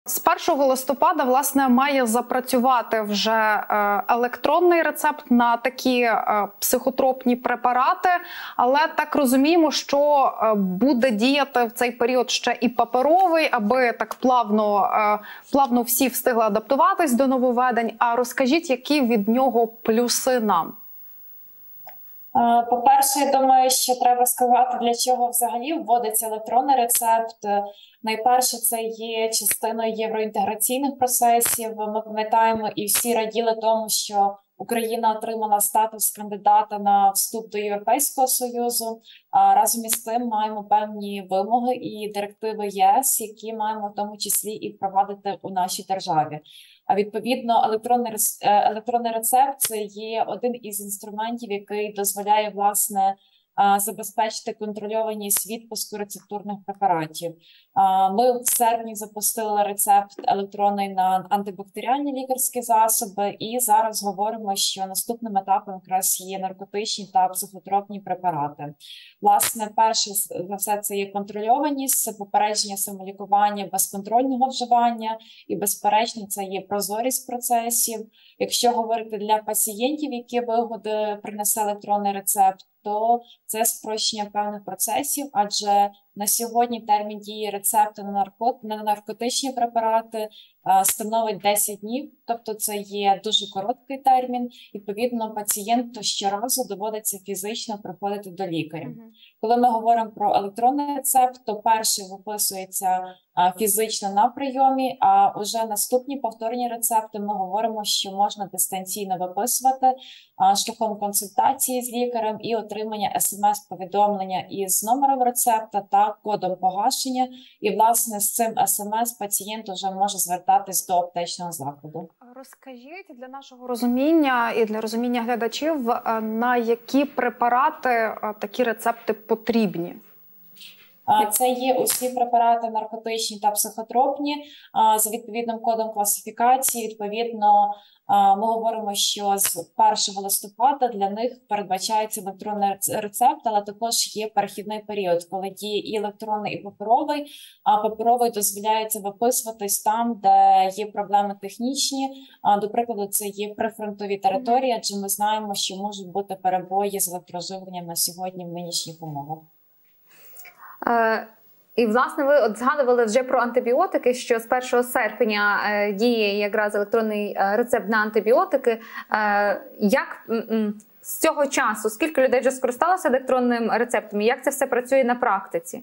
З 1 листопада, власне, має запрацювати вже електронний рецепт на такі психотропні препарати, але так розуміємо, що буде діяти в цей період ще і паперовий, аби так плавно всі встигли адаптуватись до нововведень. А розкажіть, які від нього плюси нам? По-перше, я думаю, що треба сказати, для чого взагалі вводиться електронний рецепт. Найперше, це є частиною євроінтеграційних процесів. Ми пам'ятаємо і всі раділи тому, що Україна отримала статус кандидата на вступ до Європейського Союзу. Разом із тим маємо певні вимоги і директиви ЄС, які маємо в тому числі і впровадити у нашій державі. А відповідно, електронний рецепт – це є один із інструментів, який дозволяє, власне, забезпечити контрольованість відпуску рецептурних препаратів. Ми в серпні запустили рецепт електронний на антибактеріальні лікарські засоби, і зараз говоримо, що наступним етапом якраз є наркотичні та психотропні препарати. Власне, перше за все це є контрольованість, це попередження самолікування безконтрольного вживання, і безперечно це є прозорість процесів. Якщо говорити для пацієнтів, які вигоди принесе електронний рецепт, то це спрощення певних процесів, адже на сьогодні термін дії рецепту на наркотичні препарати становить 10 днів, тобто це є дуже короткий термін. Відповідно, пацієнту щоразу доводиться фізично приходити до лікаря. Коли ми говоримо про електронний рецепт, то перший виписується фізично на прийомі, а вже наступні повторні рецепти ми говоримо, що можна дистанційно виписувати шляхом консультації з лікарем і отримання смс-повідомлення із номером рецепта та кодом погашення. І, власне, з цим смс пацієнт вже може звертатись до аптечного закладу. Розкажіть для нашого розуміння і для розуміння глядачів, на які препарати такі рецепти потрібні? Це є усі препарати наркотичні та психотропні за відповідним кодом класифікації. Відповідно, ми говоримо, що з 1 листопада для них передбачається електронний рецепт, але також є перехідний період, коли діє і електронний, і паперовий. А паперовий дозволяється виписуватись там, де є проблеми технічні. До прикладу, це є прифронтові території, адже ми знаємо, що можуть бути перебої з електроживленням на сьогодні в нинішніх умовах. І, власне, ви от згадували вже про антибіотики, що з 1 серпня діє якраз електронний рецепт на антибіотики. Як з цього часу, скільки людей вже скористалося електронним рецептом і як це все працює на практиці?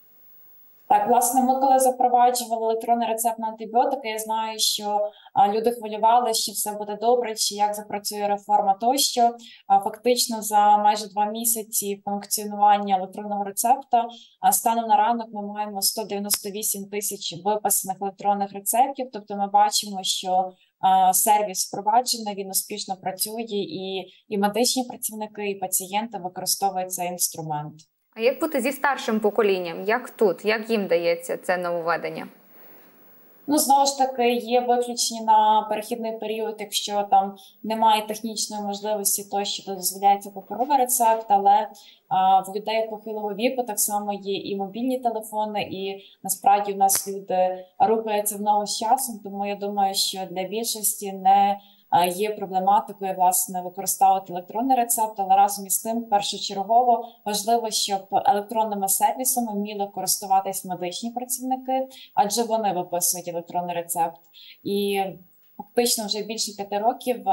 Так, власне, ми коли запроваджували електронний рецепт на антибіотики, я знаю, що люди хвилювали, що все буде добре, чи як запрацює реформа тощо. Фактично за майже 2 місяці функціонування електронного рецепта станом на ранок ми маємо 198 тисяч виписаних електронних рецептів, тобто ми бачимо, що сервіс впроваджений, він успішно працює, і медичні працівники, і пацієнти використовують цей інструмент. А як бути зі старшим поколінням? Як тут? Як їм дається це нововведення? Ну, знову ж таки, є виключення на перехідний період, якщо там немає технічної можливості, то що дозволяється паперовий рецепт, але в людей похилого віку так само є і мобільні телефони, і насправді в нас люди рухаються в ногу з часом, тому я думаю, що для більшості не є проблематикою, власне, використовувати електронний рецепт, але разом із тим першочергово важливо, щоб електронними сервісами вміли користуватись медичні працівники, адже вони виписують електронний рецепт. І фактично вже більше 5 років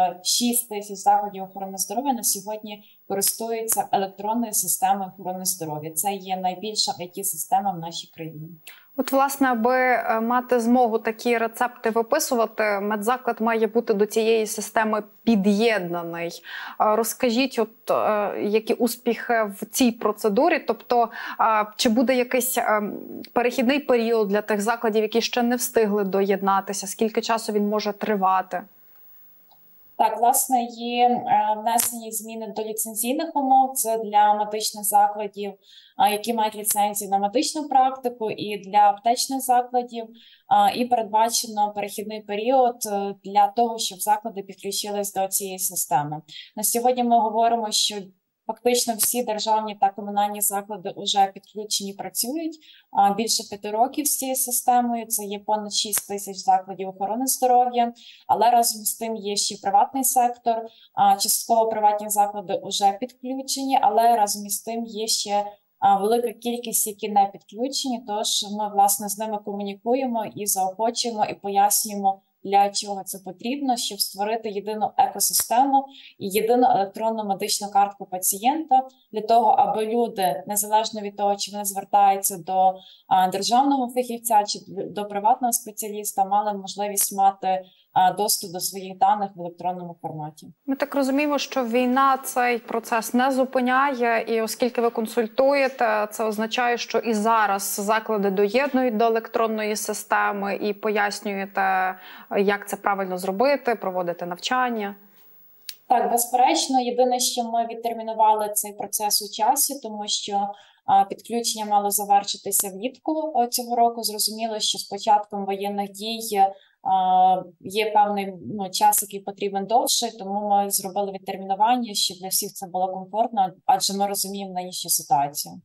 6 тисяч закладів охорони здоров'я на сьогодні користуються електронною системою охорони здоров'я. Це є найбільша IT-система в нашій країні. От, власне, аби мати змогу такі рецепти виписувати, медзаклад має бути до цієї системи під'єднаний. Розкажіть, які успіхи в цій процедурі? Тобто, чи буде якийсь перехідний період для тих закладів, які ще не встигли доєднатися? Скільки часу він може тривати? Так, власне, є внесені зміни до ліцензійних умов. Це для медичних закладів, які мають ліцензію на медичну практику, і для аптечних закладів. І передбачено перехідний період для того, щоб заклади підключились до цієї системи. На сьогодні ми говоримо, що Фактично всі державні та комунальні заклади вже підключені, працюють більше 5 років з цією системою. Це є понад 6 тисяч закладів охорони здоров'я, але разом з тим є ще приватний сектор. Частково приватні заклади вже підключені, але разом із тим є ще велика кількість, які не підключені. Тож ми, власне, з ними комунікуємо і заохочуємо, і пояснюємо, для чого це потрібно, щоб створити єдину екосистему і єдину електронну медичну картку пацієнта для того, аби люди, незалежно від того, чи вони звертаються до державного фахівця чи до приватного спеціаліста, мали можливість мати доступ до своїх даних в електронному форматі. Ми так розуміємо, що війна цей процес не зупиняє, і оскільки ви консультуєте, це означає, що і зараз заклади доєднують до електронної системи і пояснюєте, як це правильно зробити, проводити навчання. Так, безперечно. Єдине, що ми відтермінували цей процес у часі, тому що підключення мало завершитися влітку цього року. Зрозуміло, що з початком воєнних дій є певний час, який потрібен довше, тому ми зробили відтермінування, щоб для всіх це було комфортно, адже ми розуміємо нинішню ситуацію.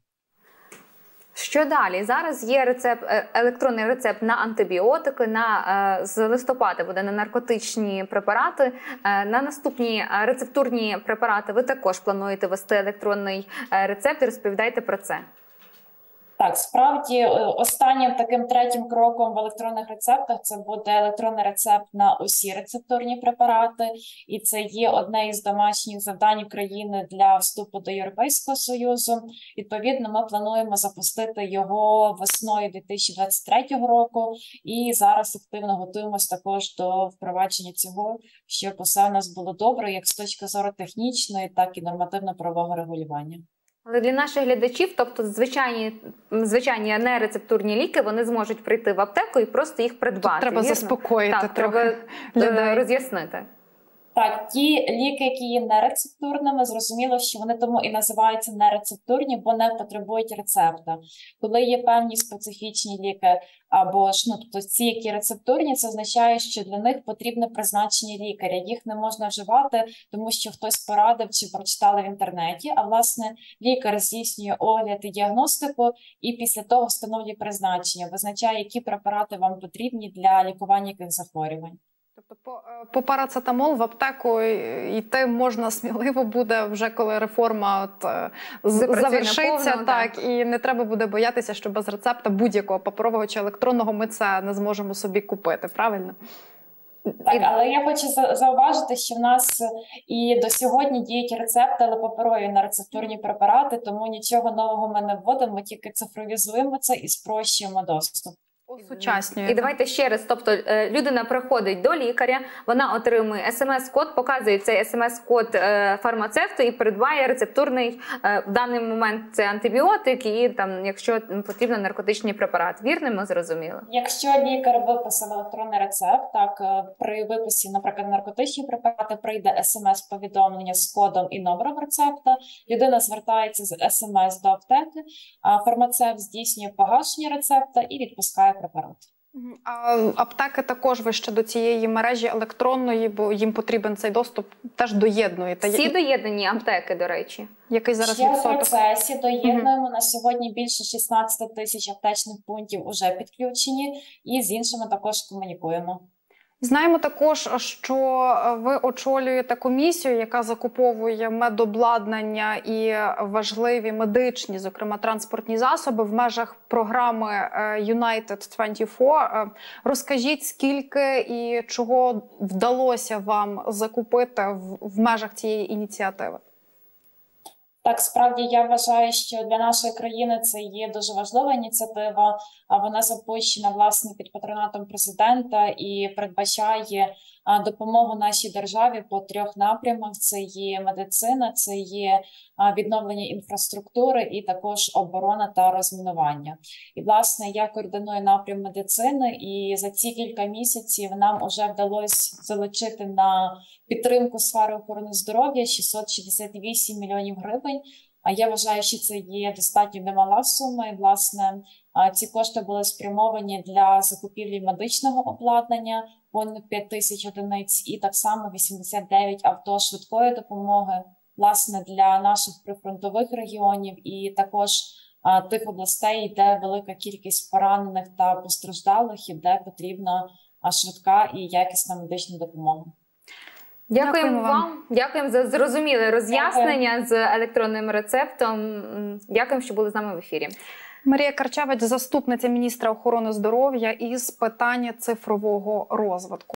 Що далі? Зараз є електронний рецепт на антибіотики, з листопада буде на наркотичні препарати. На наступні рецептурні препарати ви також плануєте вести електронний рецепт. Розповідайте про це. Так, справді, останнім таким третім кроком в електронних рецептах це буде електронний рецепт на усі рецептурні препарати. І це є одне із домашніх завдань України для вступу до Європейського Союзу. Відповідно, ми плануємо запустити його весною 2023 року. І зараз активно готуємося також до впровадження цього, щоб усе у нас було добре, як з точки зору технічної, так і нормативно-правового регулювання. Але для наших глядачів, тобто звичайні нерецептурні ліки, вони зможуть прийти в аптеку і просто їх придбати. Тут треба заспокоїти так, трохи треба роз'яснити. Так, ті ліки, які є нерецептурними, зрозуміло, що вони тому і називаються нерецептурні, бо не потребують рецепта. Коли є певні специфічні ліки, або ж, тобто ці, які рецептурні, це означає, що для них потрібне призначення лікаря. Їх не можна вживати, тому що хтось порадив чи прочитали в інтернеті, а, власне, лікар здійснює огляд і діагностику, і після того встановлює призначення, визначає, які препарати вам потрібні для лікування яких захворювань. Тобто по парацетамол в аптеку йти можна сміливо буде вже, коли реформа завершиться, так, і не треба буде боятися, що без рецепта будь-якого паперового чи електронного ми це не зможемо собі купити, правильно? Так, але я хочу зауважити, що в нас і до сьогодні діють рецепти, але паперові на рецептурні препарати, тому нічого нового ми не вводимо, ми тільки цифровізуємо це і спрощуємо доступ. І давайте ще раз, тобто людина приходить до лікаря, вона отримує смс-код, показує цей смс-код фармацевту і придбає рецептурний, в даний момент це антибіотик і там, якщо потрібно, наркотичний препарат. Вірно, ми зрозуміли? Якщо лікар виписав електронний рецепт, так, при виписі, наприклад, наркотичні препарати, прийде смс-повідомлення з кодом і номером рецепта, людина звертається з смс до аптеки, а фармацевт здійснює погашення рецепта і відпускає препарат. А аптеки також ви ще до цієї мережі електронної, бо їм потрібен цей доступ, теж доєднуєте? Всі доєднані аптеки, до речі. Який зараз ще відсоток? В процесі доєднуємо. На сьогодні більше 16 тисяч аптечних пунктів вже підключені, і з іншими також комунікуємо. Знаємо також, що ви очолюєте комісію, яка закуповує медобладнання і важливі медичні, зокрема транспортні засоби в межах програми United 24. Розкажіть, скільки і чого вдалося вам закупити в межах цієї ініціативи? Так, справді, я вважаю, що для нашої країни це є дуже важлива ініціатива. Вона запущена, власне, під патронатом президента і передбачає допомогу нашій державі по 3 напрямах. Це є медицина, це є відновлення інфраструктури і також оборона та розмінування. І, власне, я координую напрям медицини, і за ці кілька місяців нам вже вдалося залучити на підтримку сфери охорони здоров'я 668 мільйонів гривень. А я вважаю, що це є достатньо немала сума. І, власне, ці кошти були спрямовані для закупівлі медичного обладнання, понад 5 тисяч одиниць, і так само 89 авто швидкої допомоги, власне, для наших прифронтових регіонів і також тих областей, де велика кількість поранених та постраждалих і де потрібна швидка і якісна медична допомога. Дякуємо вам. Дякуємо за зрозуміле роз'яснення з електронним рецептом. Дякуємо, що були з нами в ефірі. Марія Карчевич, заступниця міністра охорони здоров'я із питання цифрового розвитку.